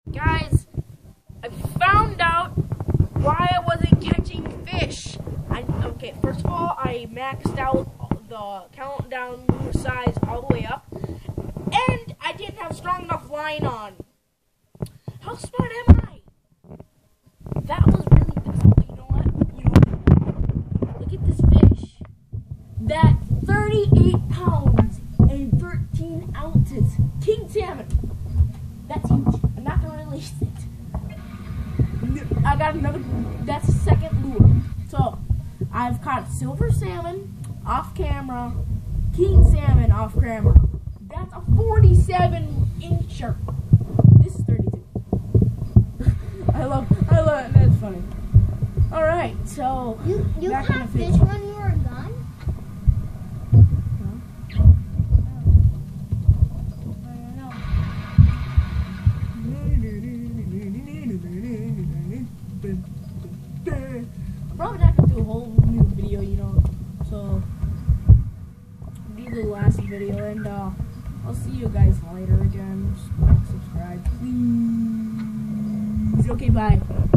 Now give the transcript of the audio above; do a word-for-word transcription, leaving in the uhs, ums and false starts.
Guys, I found out why I wasn't catching fish. I, okay, first of all, I maxed out the countdown lure size all the way up, and I didn't have strong enough line on. How smart am I? That was really, you know what? You know what? Look at this fish. That thirty-eight pounds and thirteen ounces. King salmon. That's huge. I'm not going to release it. I got another, that's a second lure. So, I've caught silver salmon off camera, king salmon off camera. That's a forty-seven incher. This is thirty-two. I love, I love it. That's funny. Alright, so. You, you caught fish when you were gone? I'm probably not gonna do a whole new video, you know, so do the last video, and uh, I'll see you guys later again. Just like, subscribe, please. Okay, bye.